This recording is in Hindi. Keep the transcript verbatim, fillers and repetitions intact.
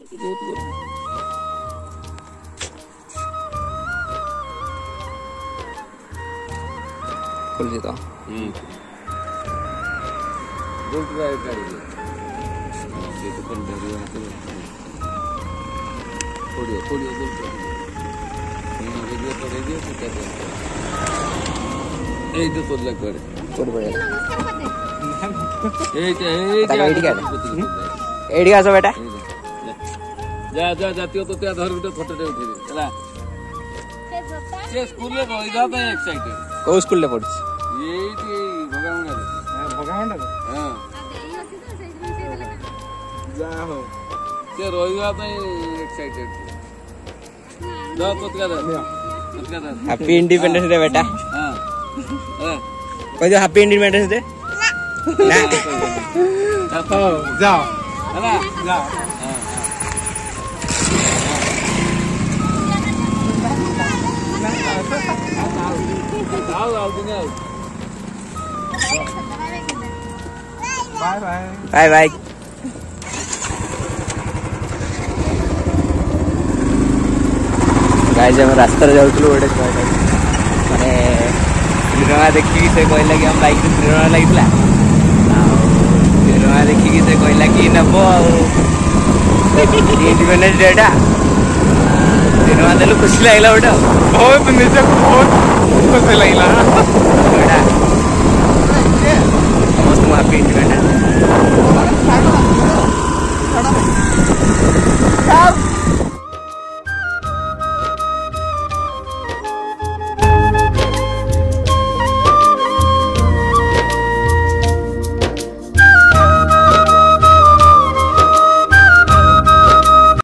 बहुत गरम खुल जेता हम्म बोल्ट का गाड़ी ये तो कर दे रहा है थोड़ी थोड़ी बोल्ट ये रेडियो तो रेडियो से क्या ए तो तो लग कर छोड़ बड़े ए ए एडी का एडी का सो बेटा जा जा जातियो तो त्या धर बिटे फोटो उठे चला से स्कूल में रही जा तो एक्साइटेड को स्कूल ले पढ़छ ये भगवान रे भगवान रे हां जा हो से रोइवा पे एक्साइटेड जा तो क्या था तो क्या था हैप्पी इंडिपेंडेंस डे बेटा हां हां कोई हैप्पी इंडिपेंडेंस डे ना जाओ है ना जाओ हां आओ आओ दिन आओ bye bye bye bye guys हम रास्ता रे जाउतलु ओडे माने तिरंगा देखि से कहला कि हम बाइक से तिरंगा लागितला तिरंगा देखि कि से कहला कि नबो इंडिपेंडेंस डे टा तिरंगा देलु खुशी लागला ओटा बहुत निजे बहुत खुशी लागला ओटा मस्त हैप्पी इंडिपेंडेंस